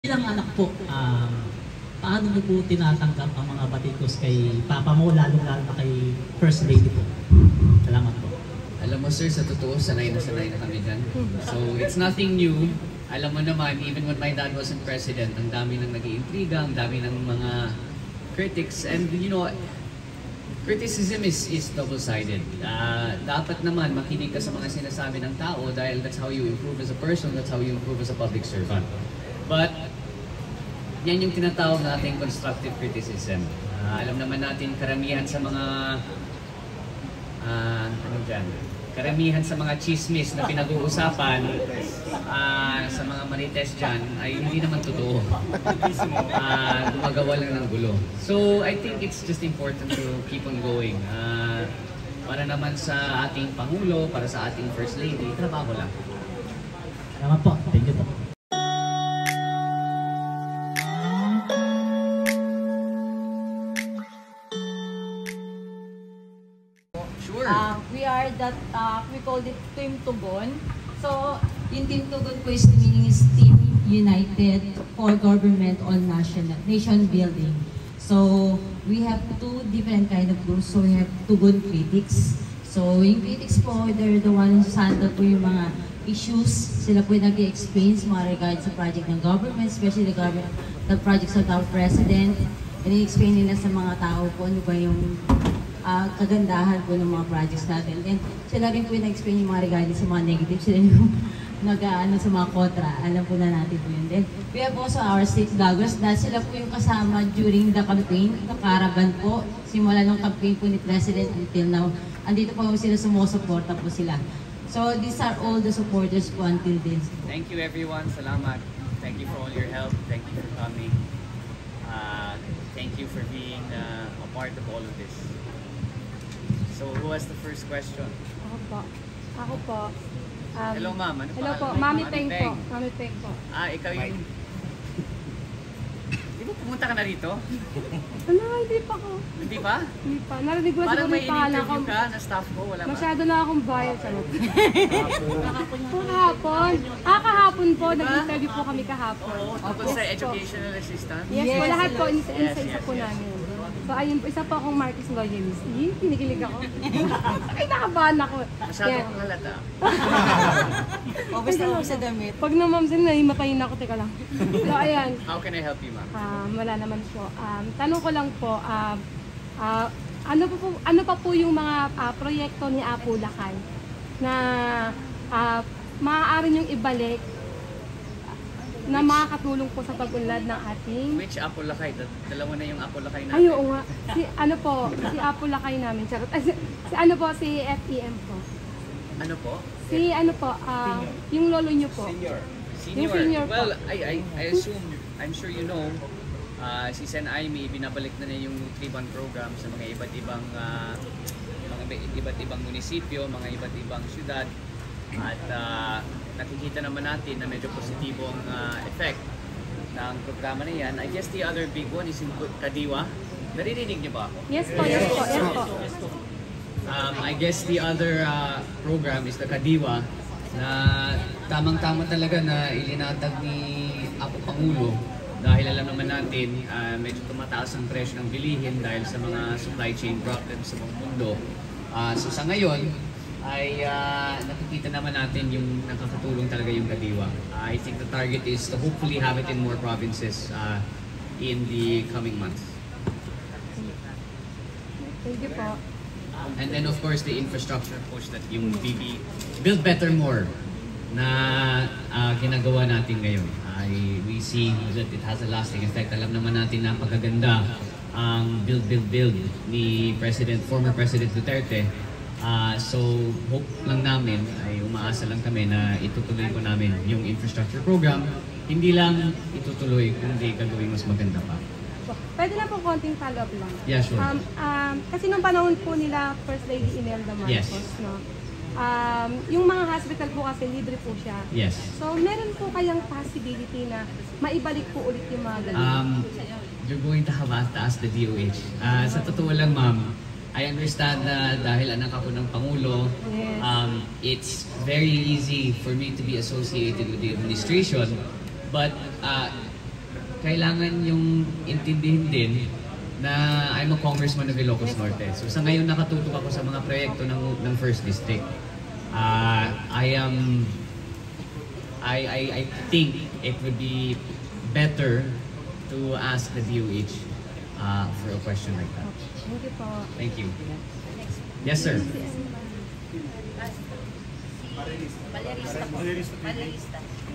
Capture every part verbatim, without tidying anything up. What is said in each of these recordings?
Bilang anak po, um, paano niyo po tinatanggap ang mga batikos kay Papa mo, lalo-lalo na kay First Lady po? Salamat po. Alam mo sir, sa totoo, sanay na sanay na kami dyan. So, it's nothing new. Alam mo naman, even when my dad wasn't president, ang dami nang nag-iintriga, ang dami ng mga critics. And you know, criticism is, is double-sided. Uh, dapat naman makinig ka sa mga sinasabi ng tao dahil that's how you improve as a person, that's how you improve as a public servant. But, yan yung tinatawag nating constructive criticism. Uh, alam naman natin karamihan sa mga uh, ano dyan, karamihan sa mga chismis na pinag-uusapan uh, sa mga marites dyan ay hindi naman totoo. Uh, gumagawa lang ng gulo. So I think it's just important to keep on going. Uh, para naman sa ating Pangulo, para sa ating First Lady, trabaho lang. Salamat po. Thank you po. Uh, we are that, uh, we call it Team Tugon. So, yung Team Tugon po is the meaning is Team United for Government on National Nation Building. So, we have two different kind of groups. So, we have Tugon critics. So, yung critics po, they're the ones who handle po yung mga issues. Sila po yung nag-explain sa mga regards sa project ng government, especially the government, the projects of our president. And i-explain nila sa mga tao po ano ba yung Uh, kagandahan po ng mga projects natin. And sila rin po yung na-explain yung mga regarding sa mga negative. Sila yung nag-ano sa mga kontra. Alam po na natin po yun. Then, we have also our state vloggers na sila po yung kasama during the campaign. Nakaraban po. Simula ng campaign po ni President until now. Andito po sila sumusuporta po sila. So, these are all the supporters po until this. Thank you everyone. Salamat. Thank you for all your help. Thank you for coming. Uh, thank you for being uh, a part of all of this. So, who has the first question? Ako po. Ako po. Um, hello, ma'am. Ano hello po. Mami Mami Peng po. Mami Peng po. Ah, ikaw yung... Di ba pumunta ka na rito? Ano, hindi pa ko. Hindi pa? Hindi pa. Narinig ko parang siguro may yung pangalan ko. in-interview ka na staff ko, wala ba? Masyado na akong bias. Kahapon. Ah, kahapon po. Nag-interview po kami kahapon. Oo, tungkol sa educational assistant? Yes, po. Lahat po. Isa-isa Yes, isa yes, po yes. namin. So, ayun po. Isa po akong Marcos loyalist. Ih, kinikilig ako. Ay, nakabahan ako. Masyado kang halata. Obvious na ako sa damit. Pag na ma'am, sin, nahimatayin ako. Teka lang. So, ayan. How can I help you, ma'am? Um, wala naman po. Um, tanong ko lang po, um, uh, ano, po, po, ano pa po yung mga uh, proyekto ni Apo Lakay na uh, maaari niyong ibalik na makakatulong po sa pag-unlad ng ating... Which Apo Lakay? Dalawa na yung Apo Lakay natin. Ay, oo nga. Si, ano po, si Apo Lakay namin. Charot. Ay, si, si ano po, si F E M po. Ano po? Si ano po, uh, yung lolo niyo po. Senior. Yung senior po. Well, I, I, I assume, I'm sure you know, uh, si Sen Aimee, binabalik na niya yung Nutriban program sa mga iba't ibang uh, mga iba't ibang munisipyo, mga iba't ibang syudad. At uh, nakikita naman natin na medyo positibong uh, effect ng programa na yan. I guess the other big one is in Kadiwa. Naririnig niyo ba ako? Yes po, yes po, yes po. Um, I guess the other uh, program is the Kadiwa na tamang-tama talaga na ilinatag ni Apo Pangulo dahil alam naman natin uh, medyo tumataas ang presyo ng bilihin dahil sa mga supply chain problems sa buong mundo. Uh, so sa ngayon, ay uh, nakikita naman natin yung nakakatulong talaga yung Kadiwa. Uh, I think the target is to hopefully have it in more provinces uh, in the coming months. Thank you po. And then of course the infrastructure push that yung B B Build Better More na uh, ginagawa natin ngayon. Ay, we see that it has a lasting effect. Alam naman natin na pagkaganda ang build, build, build ni President, former President Duterte. Uh, so, hope lang namin, ay umaasa lang kami na itutuloy po namin yung infrastructure program. Hindi lang itutuloy, kundi gagawin mas maganda pa. Pwede na po konting follow-up lang. Yeah, sure. Um, um, kasi nung panahon po nila First Lady Imelda Marcos, yes. no? Um, yung mga hospital po kasi libre po siya. Yes. So, meron po kayang possibility na maibalik po ulit yung mga ganun? Um, you're going to have to ask the D O H. Uh, sa totoo lang, ma'am, I understand na dahil anak ako ng Pangulo, yes. um, it's very easy for me to be associated with the administration. But uh, kailangan yung intindihin din na I'm a congressman of Ilocos Norte. So sa ngayon nakatutok ako sa mga proyekto ng, ng First District. Uh, I am, I, I, I think it would be better to ask the D O H uh, for a question like that. Thank you po. Thank you. Yes, sir. Valerista po. Valerista.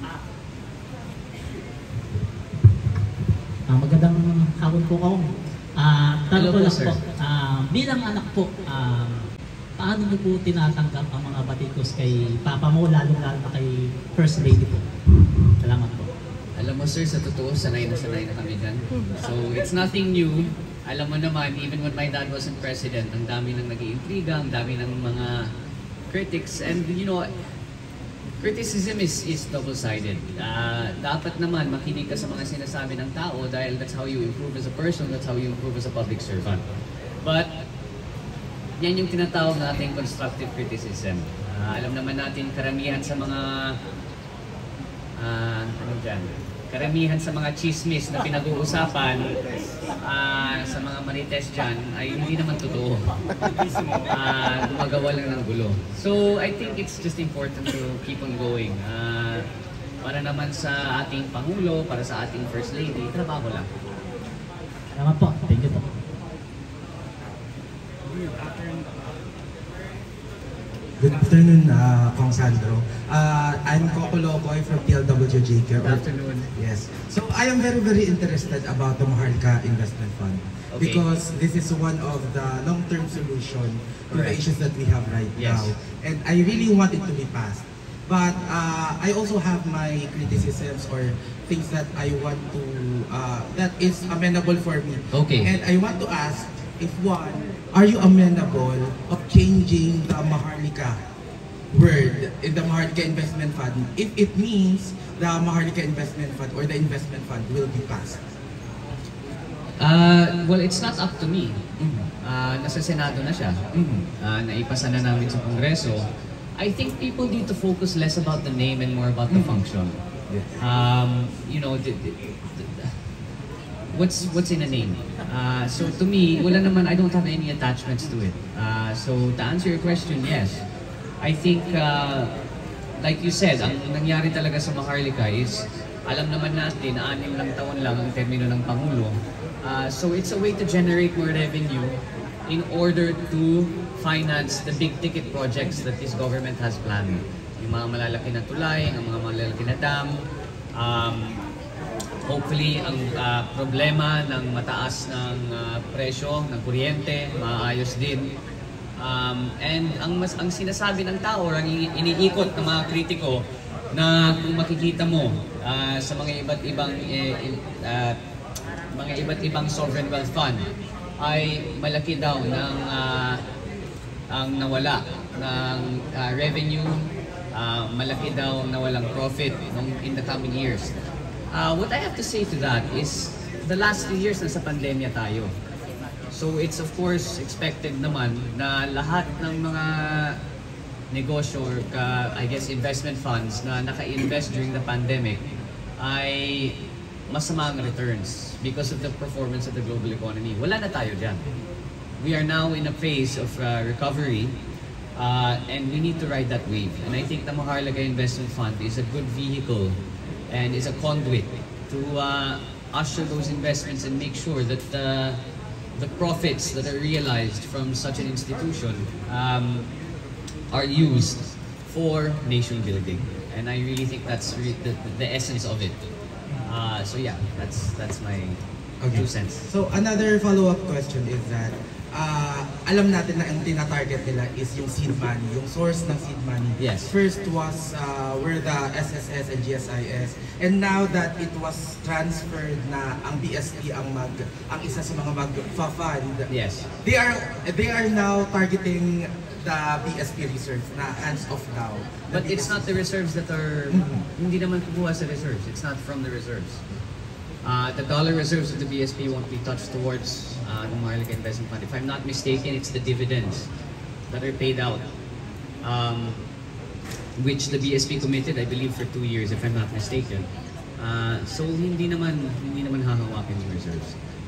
Ah, magandang hapon po ako. Ah, tanong Hello ko po, lang sir. po, ah, bilang anak po, ah, paano niyo po tinatanggap ang mga batikos kay Papa mo, lalo-lalo na kay First Lady po? Salamat po. Alam mo sir, sa totoo, sanay na sanay na kami dyan. So it's nothing new. Alam mo naman, even when my dad wasn't president, ang dami nang nag-iintriga, ang dami ng mga critics. And you know, criticism is is double-sided. Uh, dapat naman makinig ka sa mga sinasabi ng tao dahil that's how you improve as a person, that's how you improve as a public servant. But yan yung tinatawag nating constructive criticism. Uh, alam naman natin karamihan sa mga uh, ano dyan, karamihan sa mga chismis na pinag-uusapan uh, sa mga marites dyan ay hindi naman totoo. Uh, gumagawa lang ng gulo. So I think it's just important to keep on going. Uh, para naman sa ating Pangulo, para sa ating First Lady, trabaho lang. Salamat po. Thank you po. Good afternoon, uh, Kong Sandro. Uh, I'm Coco Locoy from P L W J K. Good afternoon. Yes. So I am very, very interested about the Maharlika Investment Fund Okay. because this is one of the long-term solution to the Correct. issues that we have right Yes. now. And I really want it to be passed. But uh, I also have my criticisms or things that I want to, uh, that is amenable for me. Okay. And I want to ask if one, are you amenable of changing the Maharlika word in the Maharlika Investment Fund if it means the Maharlika Investment Fund or the investment fund will be passed? Uh, well, it's not up to me. Uh, nasa Senado na siya. Uh, naipasa na namin sa Kongreso. I think people need to focus less about the name and more about the function. Um, you know, the, the, the, what's what's in a name? Uh, so to me, wala naman, I don't have any attachments to it. Uh, so to answer your question, yes. I think, uh, like you said, ang nangyari talaga sa Maharlika is, alam naman natin, anim lang taon lang ang termino ng Pangulo. Uh, so it's a way to generate more revenue in order to finance the big ticket projects that this government has planned. Yung mga malalaki na tulay, ang mga malalaki na dam, um, hopefully ang uh, problema ng mataas ng uh, presyo ng kuryente, maayos din. Um, and ang, mas, ang sinasabi ng tao, ang iniikot ng mga kritiko na kung makikita mo uh, sa mga iba't ibang eh, uh, mga iba't ibang sovereign wealth fund ay malaki daw ng uh, ang nawala ng uh, revenue, uh, malaki daw ang nawalang profit nung in the coming years. Uh, what I have to say to that is the last few years nasa pandemya tayo. So it's of course expected naman na lahat ng mga negosyo or ka, I guess investment funds na naka-invest during the pandemic ay masama ang returns because of the performance of the global economy. Wala na tayo dyan. We are now in a phase of uh, recovery uh, and we need to ride that wave. And I think the Maharlika Investment Fund is a good vehicle and is a conduit to uh, usher those investments and make sure that uh, the profits that are realized from such an institution um, are used for nation building. And I really think that's re the, the essence of it. Uh, so yeah, that's that's my Okay. two cents. So another follow-up question is that uh, alam natin na ang tina-target nila is yung seed money, yung source ng seed money. Yes. First was uh, were the S S S and G S I S, and now that it was transferred na ang B S P ang mag ang isa sa mga mag-fund. Yes. They are they are now targeting the B S P reserves na hands off now. The But it's B S P not the reserves that are, hindi naman kukuha sa reserves. It's not from the reserves. Uh, the dollar reserves of the B S P won't be touched towards uh, the Maharlika Investment Fund. If I'm not mistaken, it's the dividends that are paid out, um, which the B S P committed, I believe, for two years, if I'm not mistaken. Uh, so hindi naman, hindi naman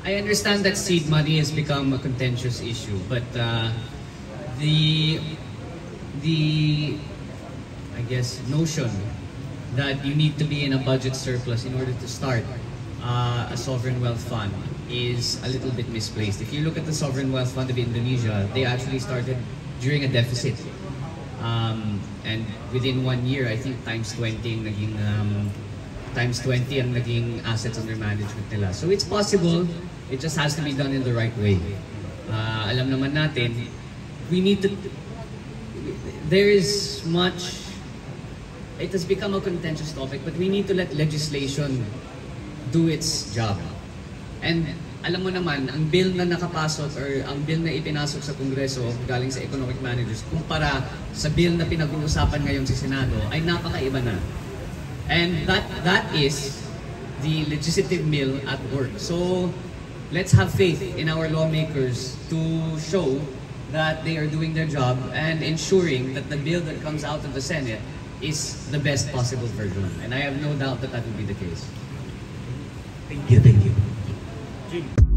I understand that seed money has become a contentious issue, but uh, the the I guess notion that you need to be in a budget surplus in order to start uh, a sovereign wealth fund is a little bit misplaced. If you look at the sovereign wealth fund of Indonesia, they actually started during a deficit, um, and within one year, I think times twenty ang naging um, times twenty ang naging assets under management nila. So it's possible. It just has to be done in the right way. Uh, alam naman natin, we need to. There is much. It has become a contentious topic, but we need to let legislation do its job. And alam mo naman, ang bill na nakapasok or ang bill na ipinasok sa Kongreso galing sa economic managers kumpara sa bill na pinag-uusapan ngayon sa Senado ay napakaiba na. And that that is the legislative mill at work. So let's have faith in our lawmakers to show that they are doing their job and ensuring that the bill that comes out of the Senate is the best possible version. And I have no doubt that that will be the case. Thank you, thank you.